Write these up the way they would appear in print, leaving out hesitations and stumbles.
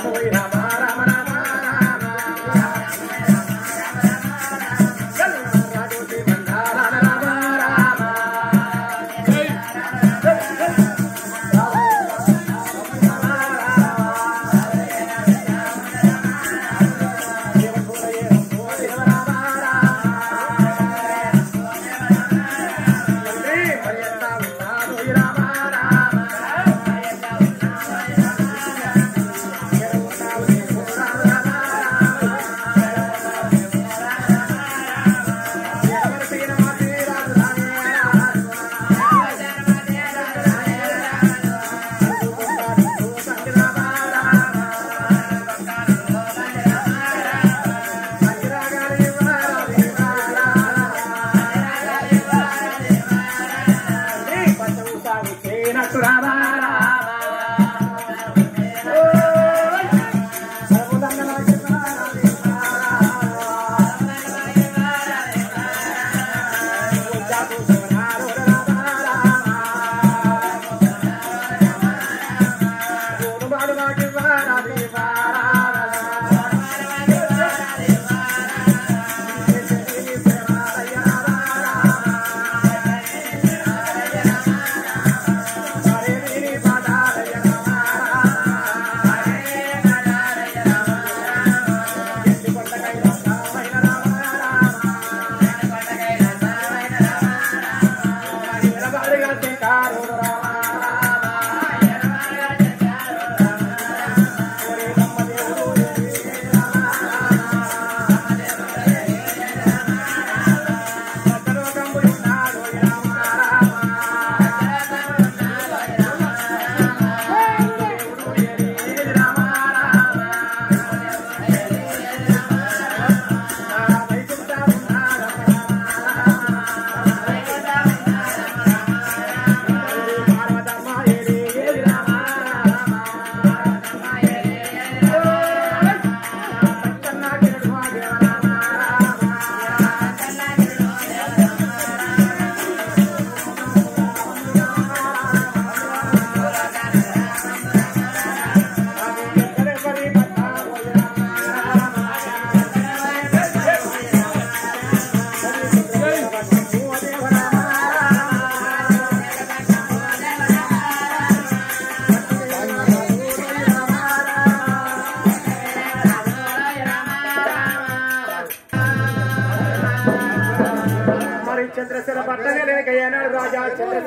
చంద్రశల పట్టనే లేకయ్యానాడు రాజా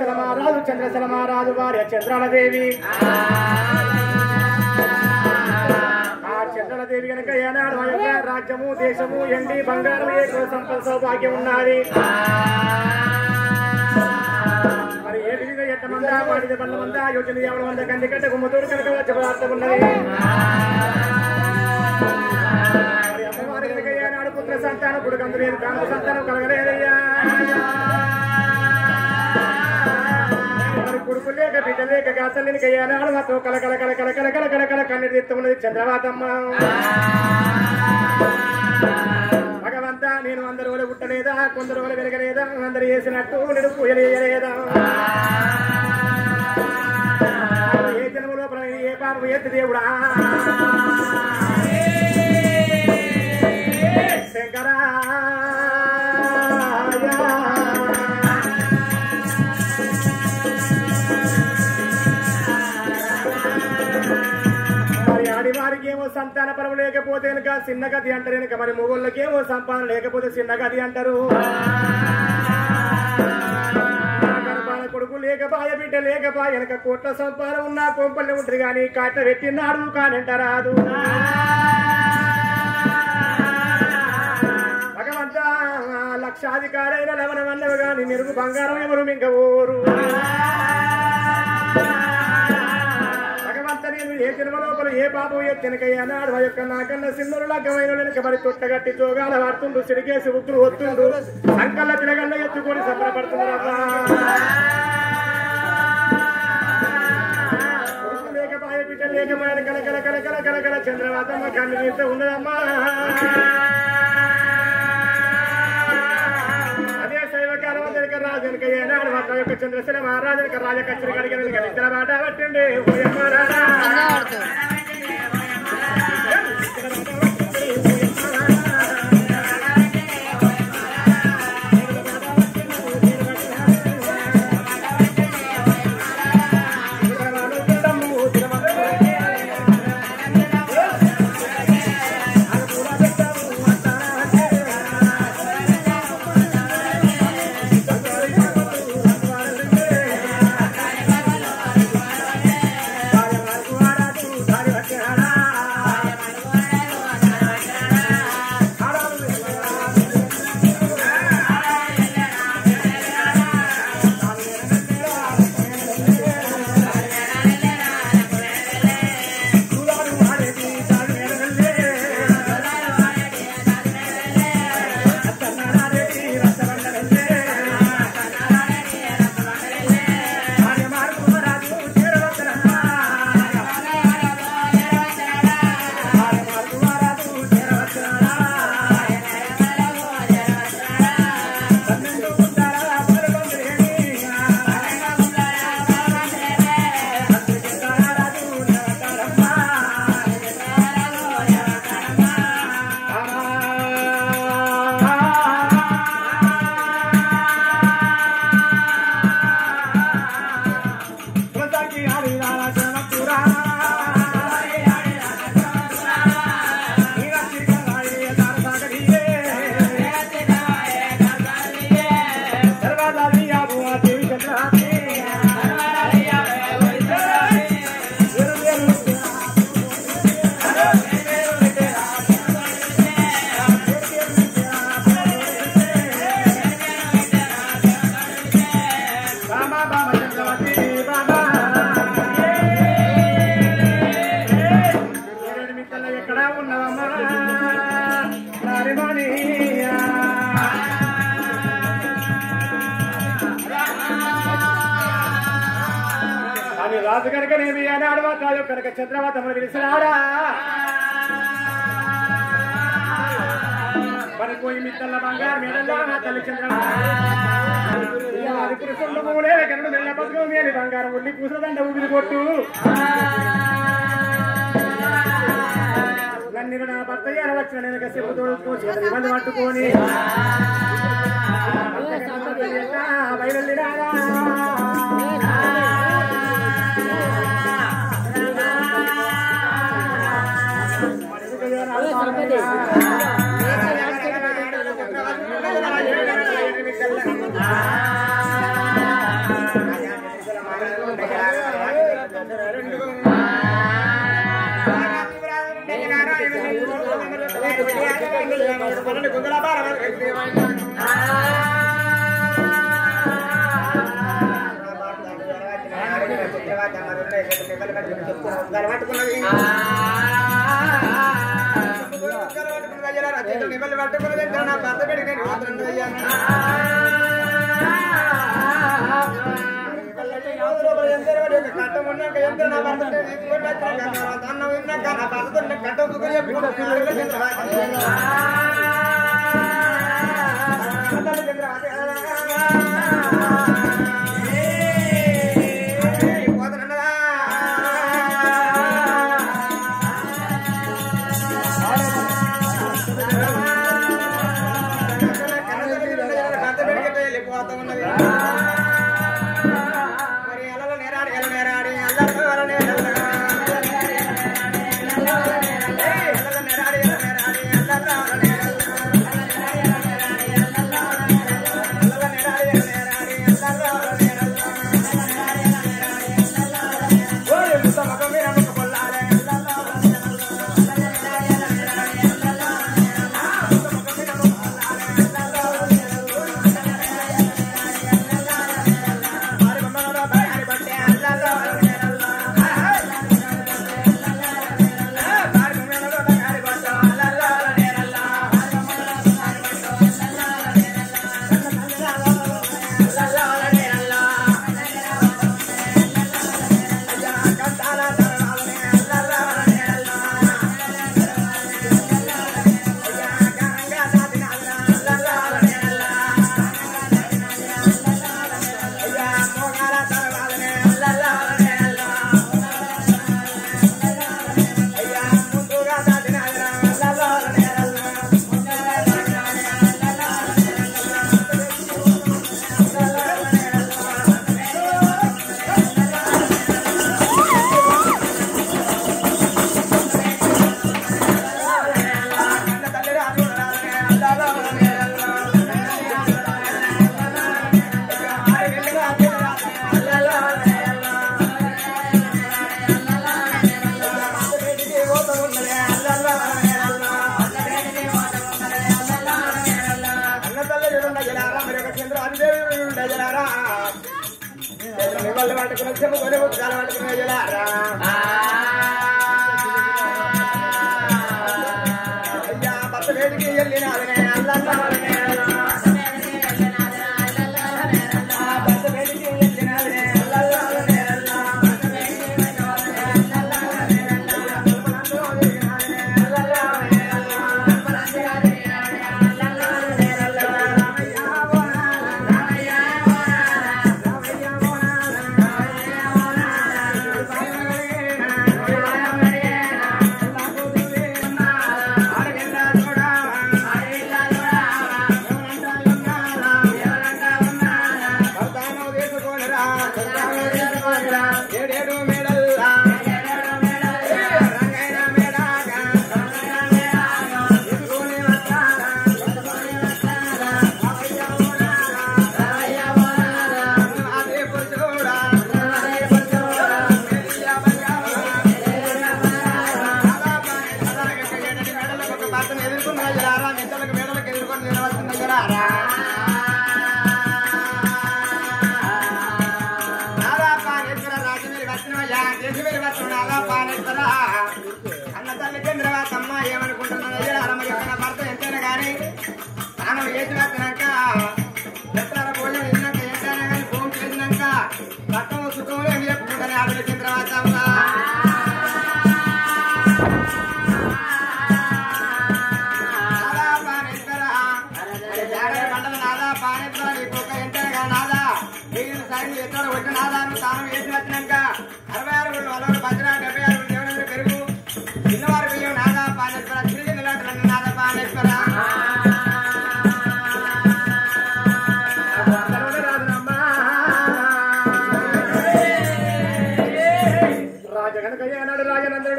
చంద్రశల మహారాజు భార్య చంద్రాలదేవి ఆ చంద్రాలదేవి కనుక ఏనాడు ఆ యొక్క రాజ్యము దేశము ఎండి బంగారం ఏ సంపద సౌభాగ్యం ఉన్నది మరి ఏ విధంగా ఎట్టమందా వాడిది బండ్ల మందా యోచన ఎవరి మంద కంది కట్ట గుమ్మతోడు కనుక వచ్చే పదార్థం ఉన్నది మరి అమ్మవారి కనుక ఏనాడు పుత్ర సంతానం పుడుకందు లేదు కాంత సంతానం కలగలేదయ్యా కొడుకు లేక బిడ్డ లేక గాతల్ని కయ్యానాడు మాతో కలకల కలకల కలకల కలకల కన్నీరు తెస్తున్నది చంద్రవాతమ్మ భగవంతా నేను అందరు వాళ్ళు పుట్టలేదా కొందరు వాళ్ళు వెలగలేదా అందరు చేసినట్టు నేను పూజలు చేయలేదా ఏ జన్మ లోపల ఏ పాపం ఎత్తు దేవుడా శంకరా ఆడివారికేమో సంతాన పరం లేకపోతే కనుక చిన్న గది అంటారు కనుక మరి మొగోళ్ళకేమో సంపాదన లేకపోతే చిన్న గది అంటారు కొడుకు లేకపాయ బిడ్డ లేకపాయ వెనక కోట్ల సంపాదన ఉన్నా కొంపల్ని ఉంటుంది కానీ కాట పెట్టినాడు కానంటారాదు భగవంతా లక్షాధికారైన లవణమన్నవి కానీ మెరుగు బంగారం ఎవరు మింక ఊరు నేను ఏ జన్మ లోపల ఏ పాపం ఎత్తెనకయ్యానాడు ఆ యొక్క నాకన్నా సిన్నులు లగ్గమైన వెనుక మరి తొట్టగట్టి జోగాల వాడుతుండు సిరిగేసి ఉక్కులు వస్తుండు సంకల్ల తిరగల్లో ఎత్తుకొని సంబరపడుతున్నారమ్మా లేకపాయ బిడ్డ లేకపాయ కలకల కలకల కలకల చంద్రవాతమ్మ కన్ను నీతో ఉన్నదమ్మా అదే శైవకాలం రాజునిక ఏనాడు మా యొక్క చంద్రశల మహారాజునిక రాజకచ్చరి కడిగిన నిద్ర బాట పట్టండి రాజు కనుకనేమి ఆనాడు రాజు కనుక చంద్రవాతమును పిలిచినాడా పనిపోయి మిత్తల్ల బంగారు మేడల్లో నా తల్లి చంద్రవాది పురుషులు మూలే కనుడు మెల్ల బతుకు మేలి బంగారం ఉల్లి పూసదండ ఊపిరి కొట్టు నన్ను నా భర్త వచ్చిన నేను చెప్పు తోడుకోవచ్చు ఇబ్బంది పట్టుకొని బయలుదేరారా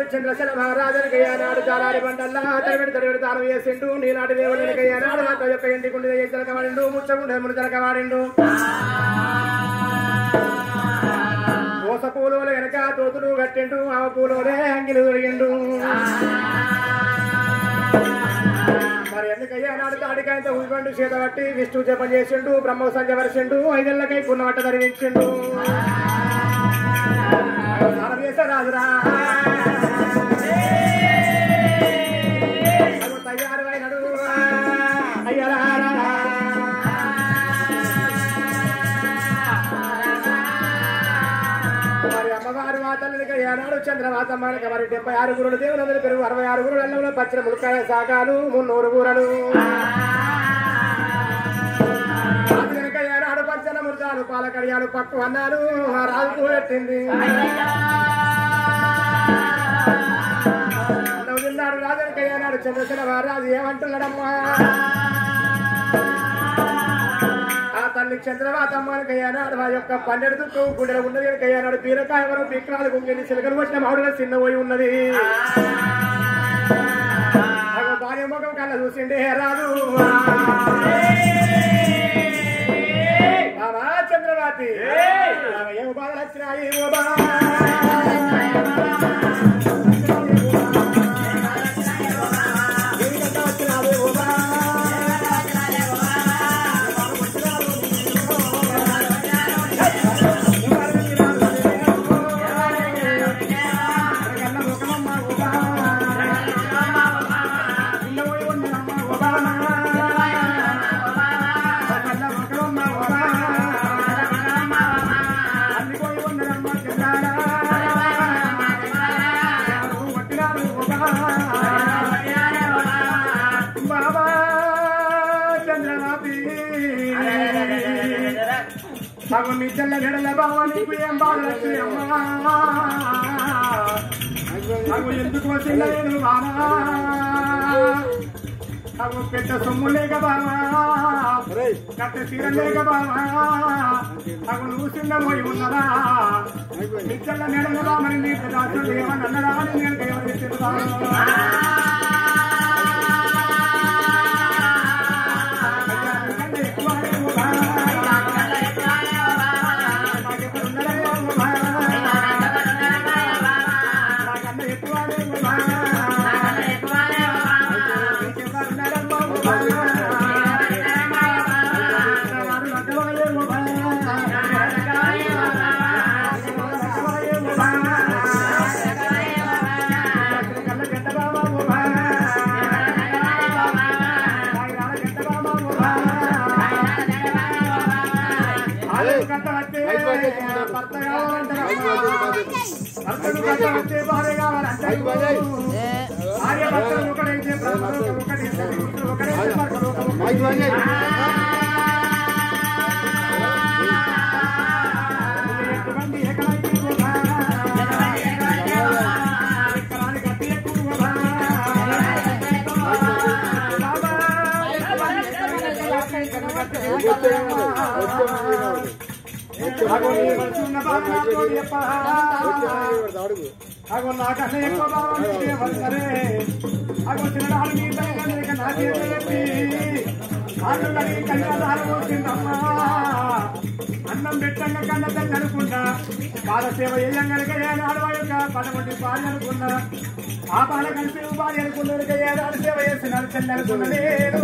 చంద్రశల మహారాజునికి ఏనాడు జాలారి బండల్లా తడిపెడి తాను వేసిండు నీనాటి దేవునికి ఏనాడు మాత యొక్క ఇంటి గుండె జలకవాడిండు ముచ్చగుండె ముడి జలకవాడిండు దోస పూలోలు వెనక తోతులు కట్టిండు ఆ పూలోలే అంగిలు దొరికిండు మరి ఎందుకయ్యా నాడు తాడికాయంతో ఊపండు చేత పట్టి విష్ణు జపం చేసిండు బ్రహ్మ సంజ వరిసిండు 5 ఏళ్లకై పున్నమట్ట ధరించిండు రాజురా తయారు అయినడు అయ్యరా మరి అమ్మవారి వాతల్లికి ఏనాడు చంద్రవాతమ్మ మరి 76 గురుడు దేవులందరూ పెరుగు 66 గురుడు అల్లంలో పచ్చిన ములకాయ శాఖలు 300 కూరలు ఏనాడు పంచన ముర్జాలు పాలకడియాలు పక్కు అన్నాలు రాజు పెట్టింది నవ్వున్నాడు రాజునికి ఏనాడు చంద్రశేఖర మహారాజు ఏమంటున్నాడమ్మా ఆ తల్లి చంద్రవాతమ్మకి ఏనాడు ఆ యొక్క 12 దుక్కు గుండెలు ఉన్నది ఏనాడు బీరకాయ వరం విక్రాలు గుంగెని సిలకలు వచ్చిన మామిడిలో చిన్న పోయి ఉన్నది భార్య ముఖం కళ్ళ చూసిండే రాజు చంద్రవాతి ఏం బాధలు వచ్చినాయి మీ చెల్ల గడల బావ నీకు ఏం బాధలు వచ్చాయమ్మా ఎందుకు వచ్చిందా నేను బావా నాకు పెద్ద సొమ్ము లేక బావా కట్ట చీర లేక బావా నాకు నువ్వు చిన్న పోయి ఉన్నదా మీ చెల్ల గడల బావని నీకు దాచు ఏమని అన్నదా అని నేను ఎవరికి చెప్తాను అగో నాకన్నా ఎక్కువ బాగుంటే అగో చిన్ననాడు మీ తల్లి నాకే కళ్యాణాలు వచ్చిందమ్మా అన్నం పెట్టంగా కన్న తల్లి అనుకున్నా పాలసేవ ఏయంగనక ఏనాడు యొక్క 11 భార్య అనుకున్నా ఆ పాల కలిసి భార్య అనుకున్నాక ఏనాడు సేవ చేసినాడు తల్లి అనుకున్న నేను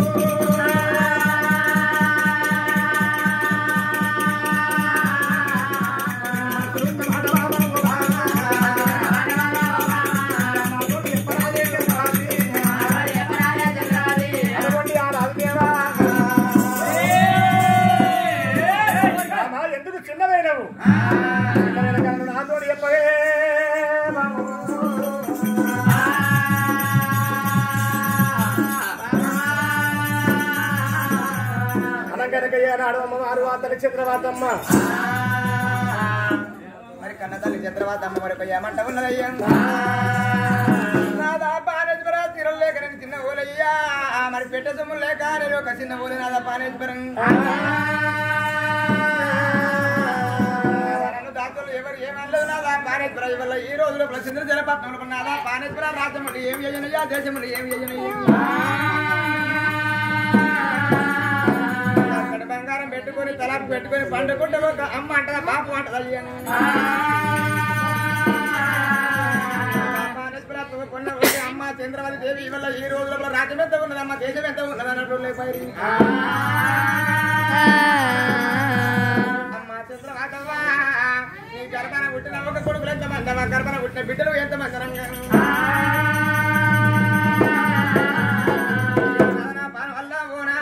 అమ్మవారు అతని చంద్రవాతమ్మ మరి కన్న తల్లి చంద్రవాతమ్మ మరి ఏమంట ఉన్నదయ్యా నాదా పానేశ్వర తీరం లేక నేను చిన్న ఊలయ్యా మరి పెట్ట సొమ్ము లేక నేను ఒక చిన్న ఊలి నాదా పానేశ్వరం నన్ను రాజ్యంలో ఎవరు ఏమనలేదు నాదా పానేశ్వర వల్ల ఈ రోజులో ప్రసిద్ధ జలపట్నంలో ఉన్నాదా పానేశ్వర రాజ్యం ఉండి ఏం చేయనయ్యా దేశం ఉండి ఏం చేయనయ్యా అక్కడ బంగారం పెట్టుకొని తలాపు పెట్టుకొని పండుకుంటే ఒక అమ్మ అంటదా బాపు అంటదా కొన్న అమ్మ చంద్రవతి దేవి వల్ల ఈ రోజులలో రాజ్యం ఎంత ఉన్నది అమ్మ దేశం ఎంత ఉన్నది అన్నట్టు అమ్మ చంద్రవాతవ్వా నీ గర్భాన పుట్టిన ఒక కొడుకులు ఎంతమంది అమ్మ గర్భాన పుట్టిన బిడ్డలు ఎంతమంది వల్ల పోనా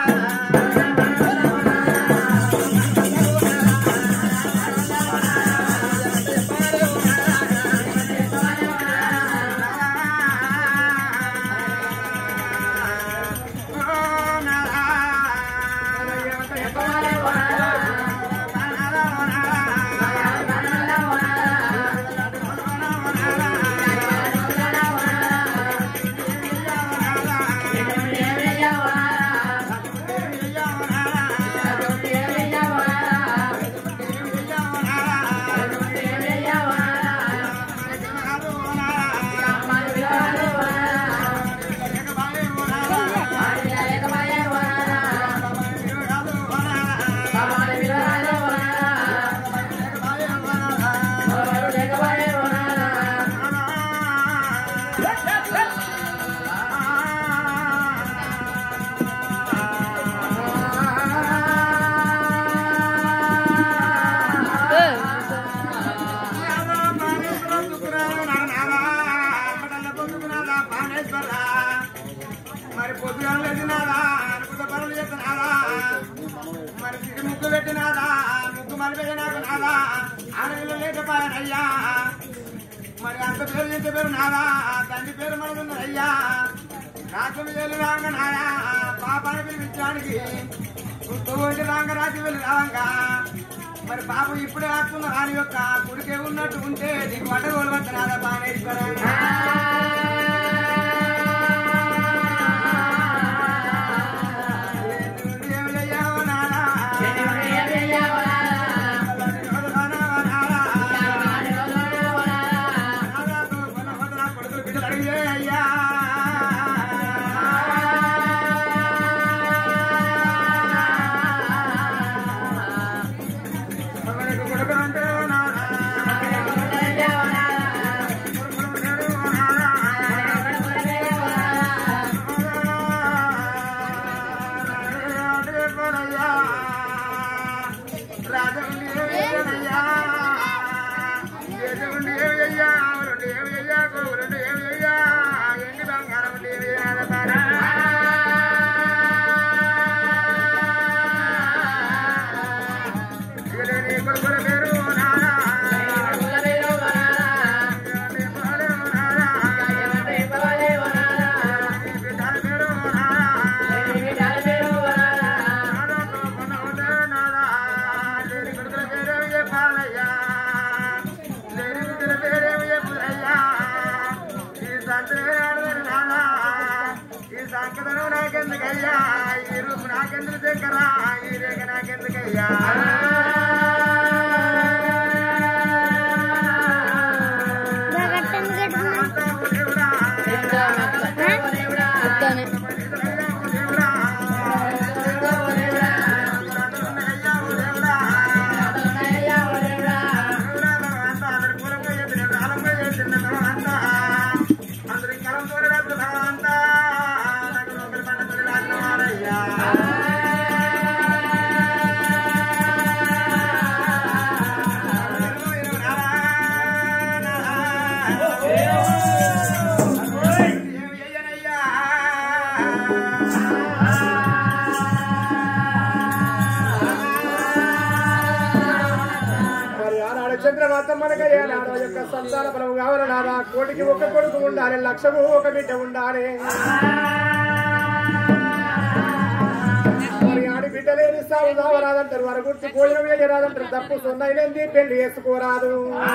మరి పొద్దుగాలు పెట్టినారా అనుకుంట పనులు చేస్తున్నారా మరి సిటి ముగ్గు పెట్టినారా ముగ్గు మలిపెట్టినాక నాదా ఆడవిలో లేకపోయానయ్యా మరి అంత పేరు ఇంత పేరు నాదా తండ్రి పేరు మనకున్నదయ్యా రాత్రి వెళ్ళి రాంగ నాయా పాపాన్ని పిలిపించడానికి పుట్టుకుంటే రాంగ రాత్రి వెళ్ళి రావంగా మరి బాబు ఇప్పుడే వస్తున్న రాని యొక్క కుడికే ఉన్నట్టు ఉంటే నీకు వడగోలు వస్తున్నారా బాగా నాకెందుకయ్యా ఈ రూపు నాకెందుకు దగ్గరా ఈ రేఖ నాకెందుకయ్యా చంద్రవాత మనకయ్యాడు యొక్క సంతాన బలము కావాలన్నారా కోటికి ఒక కొడుకు ఉండాలి లక్షకు ఒక బిడ్డ ఉండాలి మరి ఆడి బిడ్డ లేని సాగు కావరాదంటారు వారు గుర్తు భోజనం వేయరాదంటారు తప్పు సొన్నైలేంది పెళ్లి చేసుకోరాదు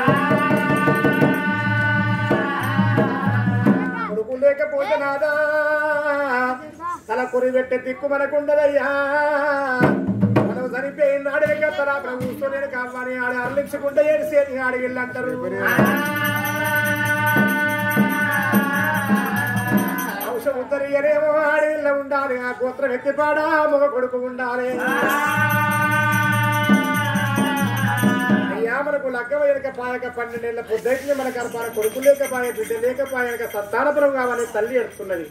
కొడుకు లేకపోతే నాదా తల కొరి పెట్టే దిక్కు మనకుండదయ్యా మనం సరి పెయిన్ అడిగే తలా కూర్చోలేని కావాలి ఆడ అరలించుకుంటే ఏడిసేది అడిగిళ్ళు అంటారు వంశం ఉత్తరీయనేమో ఆడిళ్ళ ఉండాలి ఆ గోత్రం ఎత్తిపాడా మొగ కొడుకు ఉండాలి అయ్యా మనకు లగ్గమ ఎనకపాయక 12 ఏళ్ల పొద్దైతుంది మనకు మన కొడుకు లేకపాయ బిడ్డ లేకపాయక సంతానపురం కావాలని తల్లి ఎడుతున్నది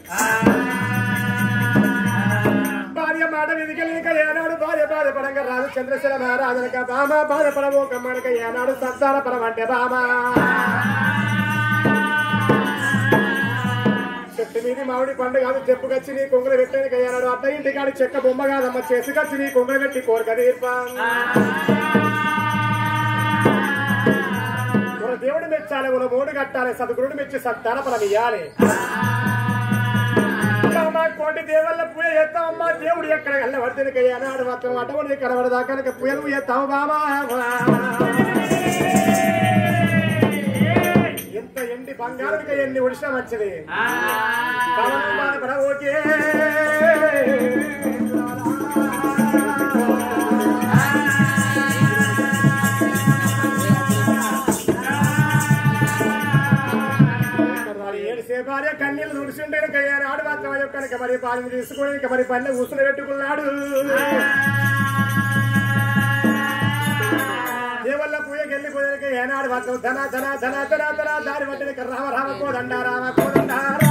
భార్య మాట విధికలేక ఏనాడు భార్య బాధపడంగా రాజు చంద్రశేఖర మహారాజనక బామ బాధపడబోకమ్మనక ఏనాడు సంతానపరం అంటే బామ చెట్టు మీది మామిడి పండు కాదు చెప్పుకొచ్చి నీ కొంగులు పెట్టానికి ఏనాడు అత్త ఇంటికాడి చెక్క బొమ్మ కాదమ్మ చేసుకొచ్చి నీ కొంగులు పెట్టి కోరిక తీర్పా దేవుడు మెచ్చాలి మన మోడు కట్టాలి సద్గురుడు మెచ్చి సంతానపరం ఇయ్యాలి కోటి దేవుళ్ళ పూజ చేస్తామమ్మా దేవుడు ఎక్కడ వెళ్ళబడితే ఏనాడు మాత్రం అటువంటి కనబడదా కనుక పూజలు చేస్తాము బాబా ఎంత ఎండి బంగారుగా ఎన్ని ఉడిసిన మంచిది ఓకే భార్య కన్నీళ్ళు తుడిచిండే ఆడు మాత్రం కనుక మరి పాలన తీసుకొని మరి పల్లె కూర్చుని పెట్టుకున్నాడు దేవుళ్ళ పూజకి వెళ్ళిపోయాక ఏనాడు మాత్రం ధన ధన ధన ధన ధన దారి పట్టిన రామ రామ కోదండ రామ కోదండ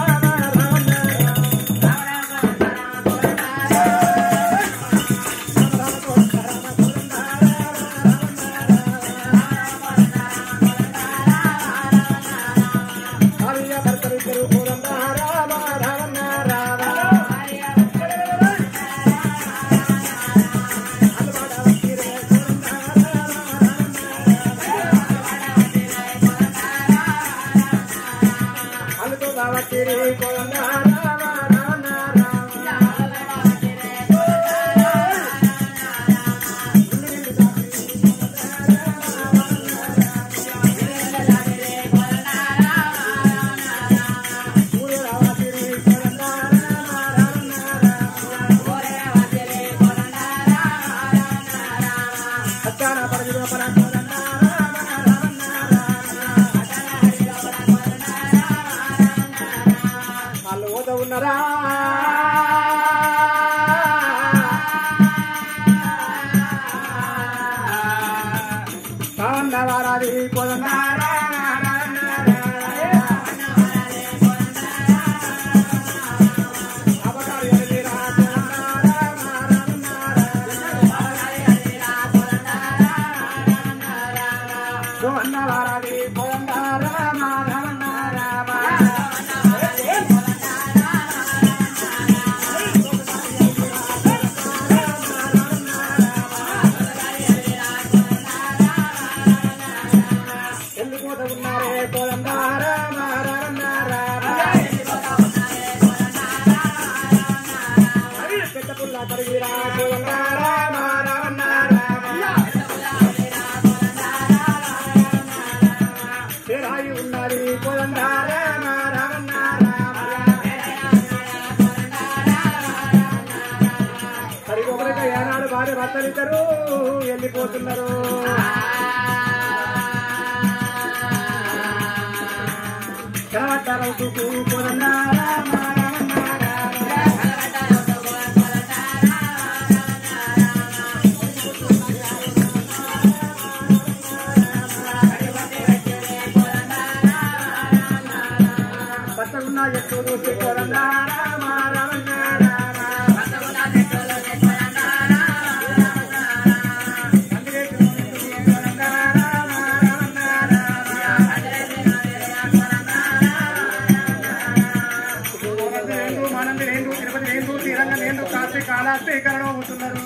భర్తలిద్దరు వెళ్ళిపోతున్నారు భర్తలున్నా ఎప్పుడు కాలాస్వీకరణ అవుతున్నారు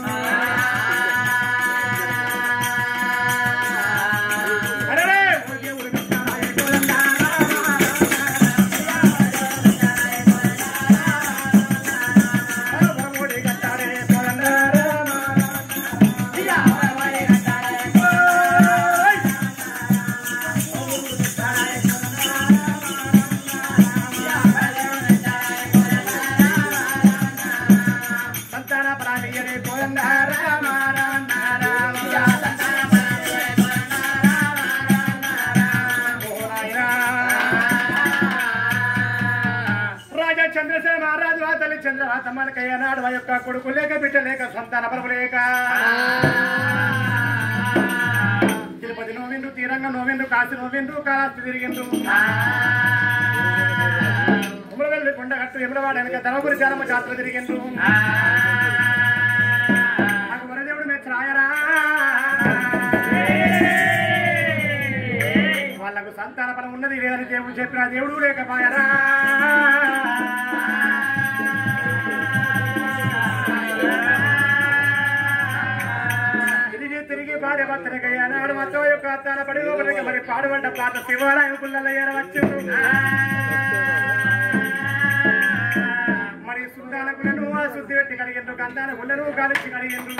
చంద్రసేన మహారాజు ఆ తల్లి చంద్రవాతమ్మలకయ్య నాడు ఆ యొక్క కొడుకు లేక బిడ్డ లేక సంతాన బలము లేక తిరుపతి నోవిండు తీరంగా నోవిండు కాశీ నోవిండు కాళాస్తి తిరిగిండు ఉమ్మరవెల్లి కొండగట్టు ఎమలవాడ వెనక ధర్మపురి జానమ్మ జాతర తిరిగిండు నాకు వరదేవుడు మెచ్చరాయరా వాళ్ళకు సంతాన బలం ఉన్నది లేదని దేవుడు చెప్పిన దేవుడు లేకపోయారా తిరిగి భార్య భర్తనకయ్యా నాడు మొత్తం యొక్క తన పడిలో మరి పాడుబడ్డ పాత శివాలయం పుల్లయ్యార వచ్చు మరి సుందాల గుళ్ళను శుద్ధి పెట్టి కడిగిండ్రు గంధాల గుళ్ళను కాలిచ్చి కడిగిండ్రు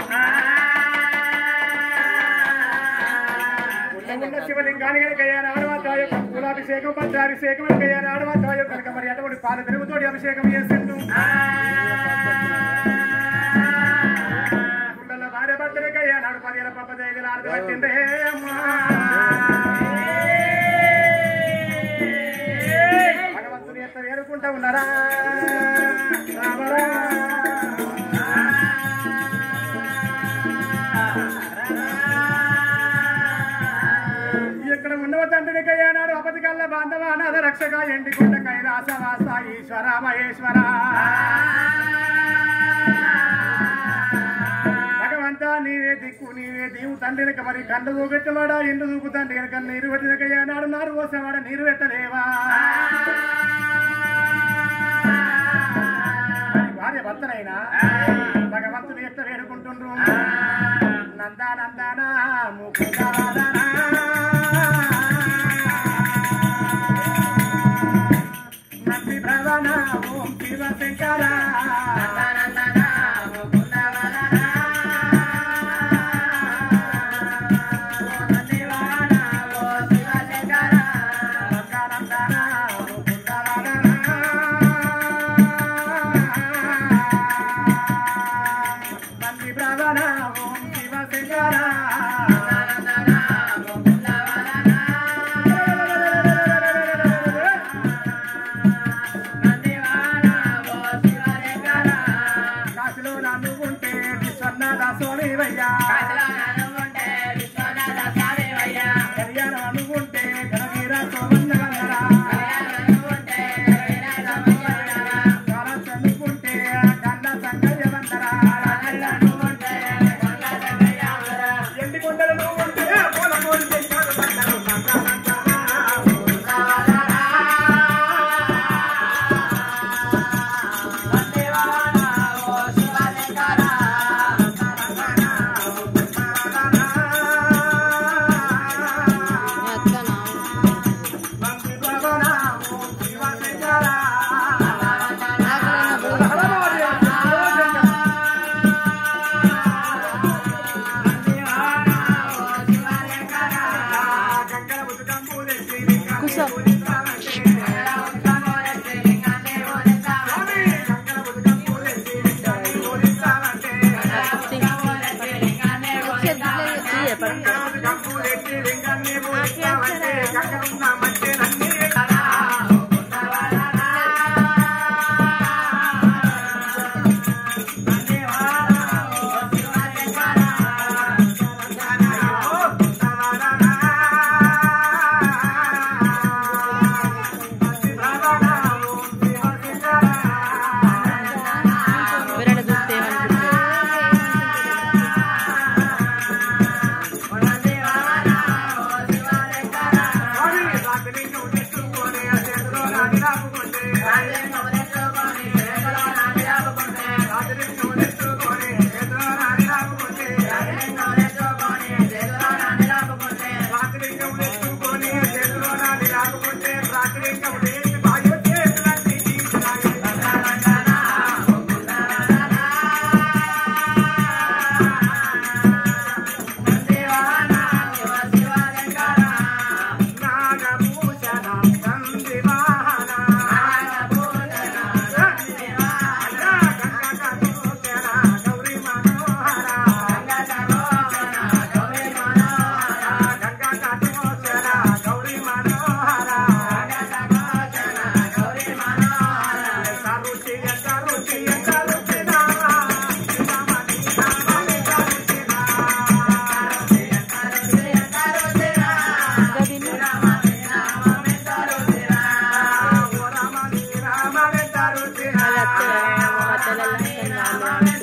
శివలింగాన్ని కనుకయ్యా నాడవా యొక్క కులాభిషేకం పంచాభిషేకం కనుకయ్యా నాడవా కనుక మరి అటువంటి పాల పెరుగుతోటి అభిషేకం చేసిండు భార్య భర్తలకయ్యా నాడు 10 పప్పదైదు ఆడది పట్టిందే భగవంతుని ఎంత వేడుకుంటా ఉన్నారా ఇక్కడ ఉన్నవ తండ్రికయ్యా నాడు అపతికల్ల బాంధవ అనాథ రక్షక ఎండికొండ కైలాసవాస ఈశ్వర మహేశ్వర భగవంతా నీవే దిక్కు నీవే దీవు తండ్రినక మరి కండు దూపెట్టవాడా ఎండు దూపు తండ్రి కనుక నీరు పెట్టినకయ్యా నాడు నారు పోసేవాడ నీరు పెట్టలేవా భార్య భర్తనైనా భగవంతుని ఎట్లా వేడుకుంటుండ్రు నందానందనా ముకుందవదనా నంది భవన ఓం శివశంకర నందానందనా ముకుందవదనా నంది భవన ఓం శివశంకర నందానందనా ముకుందవదనా నంది భవన ఓం శివశంకర తండ్రి